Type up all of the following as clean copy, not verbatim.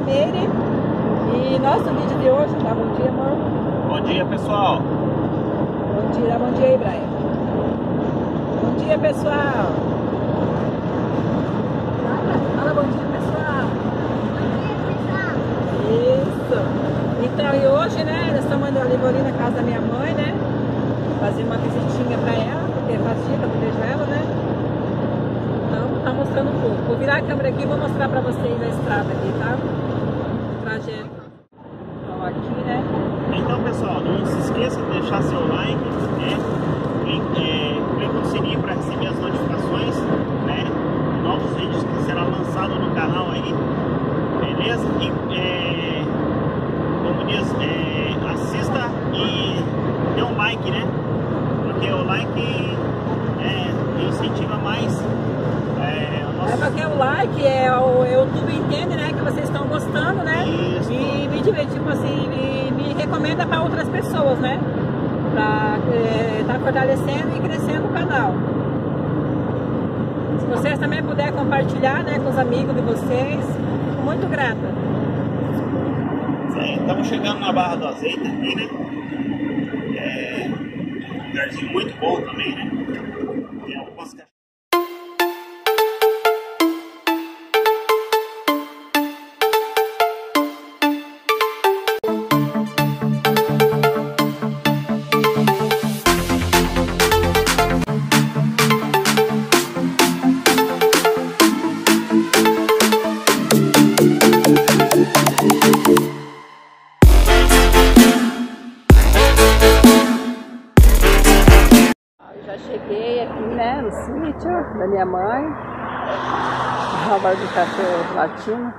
Meire. E nosso vídeo de hoje, tá? Bom dia, amor. Bom dia, pessoal. Bom dia aí, Brian. Bom dia, pessoal. Fala bom dia, pessoal. Isso. Então, e hoje, né, nós estamos indo ali na casa da minha mãe, né? Fazer uma visitinha pra ela, porque faz dia que eu não vejo ela, né? Então, tá mostrando um pouco. Vou virar a câmera aqui e vou mostrar pra vocês a estrada aqui, tá? O trajeto. Então, aqui, né? Então, pessoal, não se esqueça de deixar seu like, né? Clique no sininho para receber as notificações, né? Novos vídeos que serão lançados no canal aí, beleza? E como diz, assista e dê um like, né? Porque o like incentiva mais o nosso... Porque o like o YouTube entende, né, que vocês estão gostando, né? Isso. E me tipo assim, me recomenda para outras pessoas, né? Para tá fortalecendo e crescendo o canal. Se vocês também puderem compartilhar, né, com os amigos de vocês, fico muito grata. Estamos chegando na Barra do Azeite aqui, né? Um lugarzinho muito bom também, né? Tem algumas caixas. Cheguei aqui, né, no sítio da minha mãe. A barulho do cachorro latino.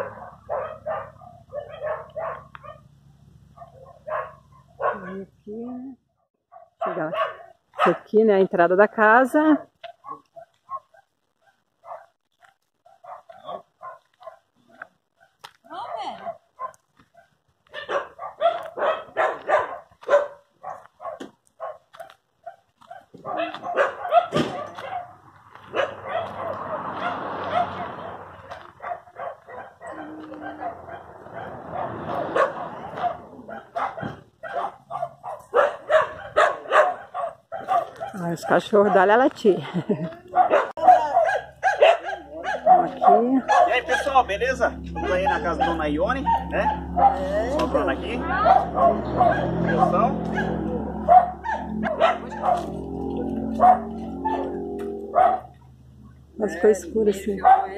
E aqui, né? Chegar aqui, né, a entrada da casa. Os cachorros dali a latir. Aqui. E aí, pessoal, beleza? Estamos aí na casa da Dona Ione, né? Sobrando aqui. Atenção. Mas ficou escuro assim.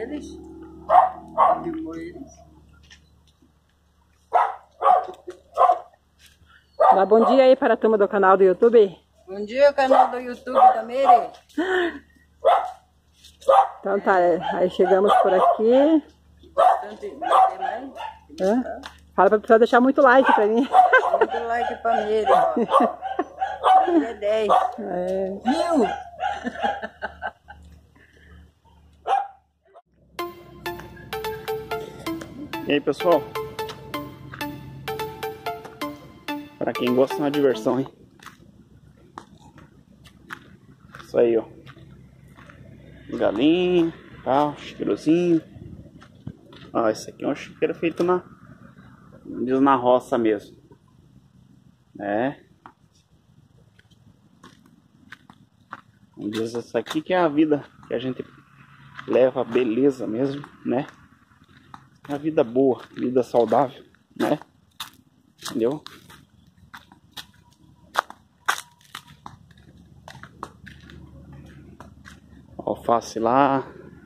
Dá bom dia aí para a turma do canal do YouTube. Bom dia, canal do YouTube da Meire. Então tá, aí chegamos por aqui. Fala pra pessoal deixar muito like pra mim. Muito like pra Meire, ó. Meire é 10. Mil! E aí, pessoal? Para quem gosta de uma diversão, hein? Isso aí, ó. Galinha, tal, chiqueirozinho. Ó, esse aqui é um chiqueiro feito na roça mesmo. Vamos dizer, isso aqui que é a vida que a gente leva, beleza mesmo, né? A vida boa, vida saudável, né? Entendeu? Alface lá.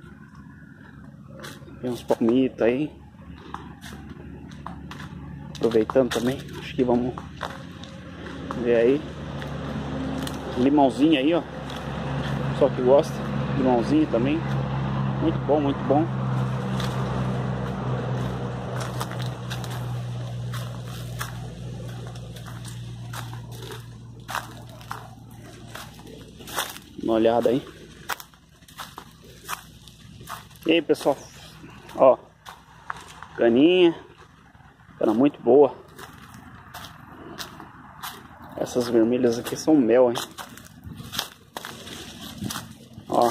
Tem uns palmitos aí. Aproveitando também, acho que vamos ver aí. Limãozinho aí, ó. Só que gosta. Limãozinho também. Muito bom, muito bom. Uma olhada aí. E aí, pessoal, ó, caninha, cana muito boa. Essas vermelhas aqui são mel, hein? Ó.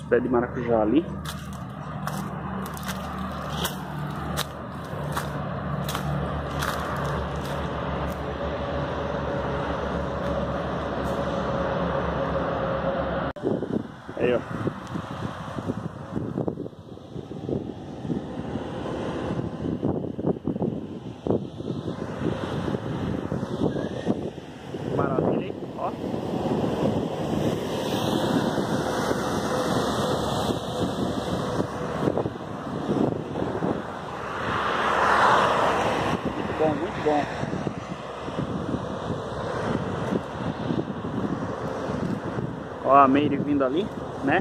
pés de maracujá ali. Aí, ó. Maravilha, hein? Ó. Muito bom, muito bom. Ó a Meire vindo ali, né?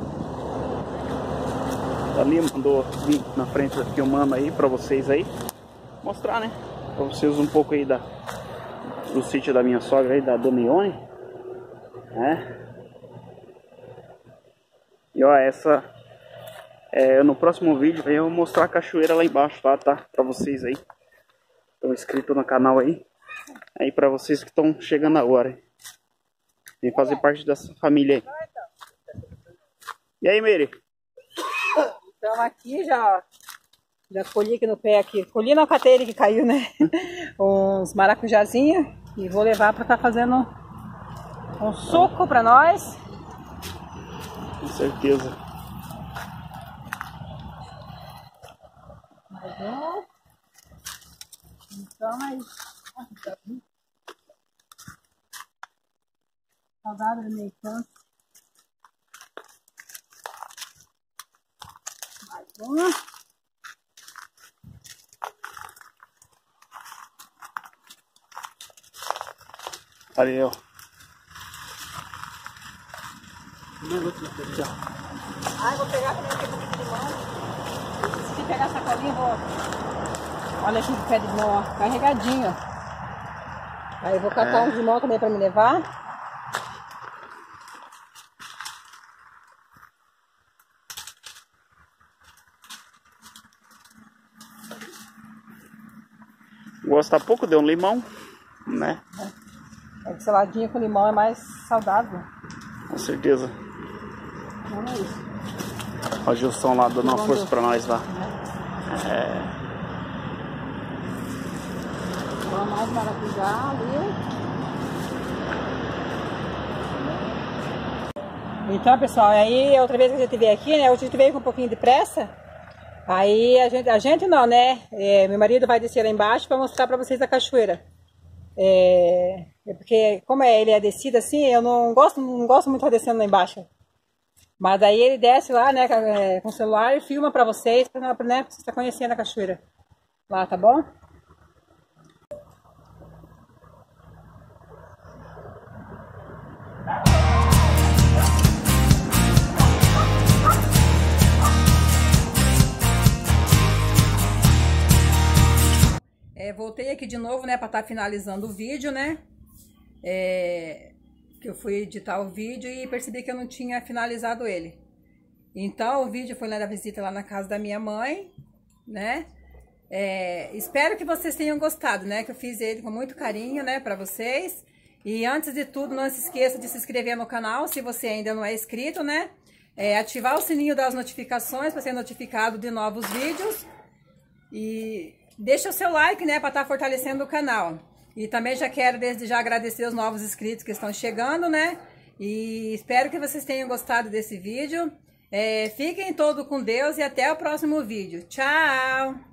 Ali mandou vir na frente filmando aí pra vocês aí. Mostrar, né? Pra vocês um pouco aí do sítio da minha sogra aí, da Dona Ione, né? E ó, essa no próximo vídeo eu vou mostrar a cachoeira lá embaixo, tá? Pra vocês aí. Estão inscritos no canal aí. Aí pra vocês que estão chegando agora. Vem fazer parte dessa família aí. E aí, Meire? Então aqui já colhi aqui no pé aqui. Colhi na cateira que caiu, né? Uns maracujazinhos. E vou levar para estar fazendo um suco para nós. Com certeza. Mais um. Então, mas... Saudade da minha infância. Mais uma. Valeu. Ah, eu vou pegar também aqui um pouquinho de limão. Se pegar a sacolinha, vou... Olha aqui o pé de limão, ó, carregadinho. Aí eu vou catar uns limão também para me levar. Gosta pouco de um limão, né? Saladinha com limão é mais saudável. Com certeza. Não é isso. Ó, o Gilson lá dando uma força pra nós lá. Vamos mais maracujá ali. Então, pessoal, aí outra vez que a gente veio aqui, né? Hoje a gente veio com um pouquinho de pressa. Aí a gente não, né? Meu marido vai descer lá embaixo para mostrar para vocês a cachoeira. Porque como ele é descido assim, eu não gosto muito de descendo lá embaixo. Mas daí ele desce lá, né, com o celular e filma para vocês, né, pra vocês estar conhecendo a cachoeira lá, tá bom? Voltei aqui de novo, né, para estar finalizando o vídeo, né? Que eu fui editar o vídeo e percebi que eu não tinha finalizado ele. Então, o vídeo foi lá da visita lá na casa da minha mãe, né? Espero que vocês tenham gostado, né? Que eu fiz ele com muito carinho, né, para vocês. E antes de tudo, não se esqueça de se inscrever no canal, se você ainda não é inscrito, né? Ativar o sininho das notificações para ser notificado de novos vídeos. E deixa o seu like, né, para estar fortalecendo o canal. E também já quero desde já agradecer os novos inscritos que estão chegando, né? E espero que vocês tenham gostado desse vídeo. Fiquem todos com Deus e até o próximo vídeo. Tchau!